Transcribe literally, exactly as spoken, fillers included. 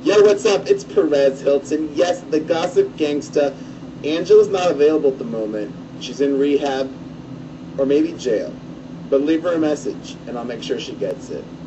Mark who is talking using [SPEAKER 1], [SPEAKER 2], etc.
[SPEAKER 1] Yo, what's up? It's Perez Hilton. Yes, the gossip gangsta. Angela's not available at the moment. She's in rehab, or maybe jail. But leave her a message, and I'll make sure she gets it.